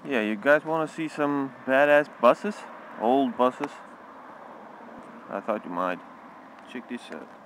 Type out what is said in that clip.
Yeah, you guys want to see some badass buses? Old buses? I thought you might. Check this out.